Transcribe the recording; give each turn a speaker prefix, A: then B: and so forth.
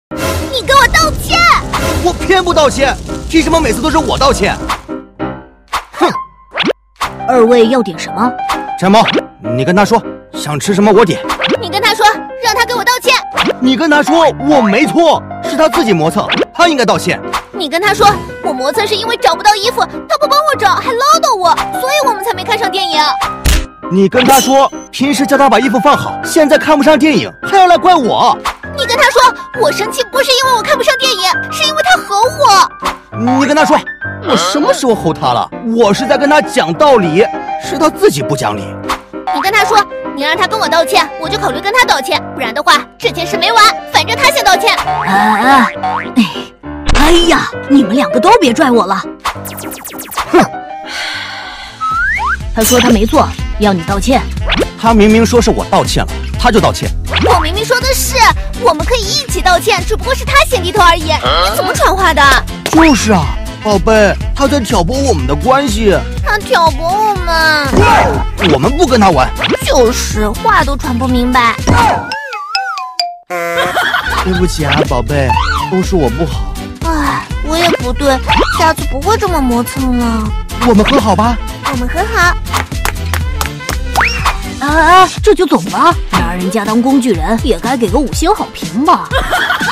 A: 你给我道歉！
B: 我偏不道歉，凭什么每次都是我道歉？哼！
C: 二位要点什么？
B: 陈萌，你跟他说想吃什么我点。
A: 你跟他说，让他给我道歉。
B: 你跟他说我没错，是他自己磨蹭，他应该道歉。
A: 你跟他说，我磨蹭是因为找不到衣服，他不帮我找，还唠叨我，所以我们才没看上电影。
B: 你跟他说，平时叫他把衣服放好，现在看不上电影，还要来怪我。
A: 你跟他说，我生气不是因为我看不上电影，是因为他吼我。
B: 你跟他说，我什么时候吼他了？我是在跟他讲道理，是他自己不讲理。
A: 你跟他说，你让他跟我道歉，我就考虑跟他道歉，不然的话这件事没完，反正他先道歉。
C: 哎呀，你们两个都别拽我了。
B: 哼！
C: 他说他没错，要你道歉。
B: 他明明说是我道歉了，他就道歉。
A: 我明明说的是我们可以一起道歉，只不过是他先低头而已。你怎么传话的？
B: 就是啊，宝贝，他在挑拨我们的关系。
A: 他挑拨我们，
B: 我们不跟他玩。
A: 就是话都传不明白。
B: 对不起啊，宝贝，都是我不好。
A: 唉，我也不对，下次不会这么磨蹭了。
B: 我们和好吧？
A: 我们和好。
C: 这就走了？拿人家当工具人，也该给个5星好评吧。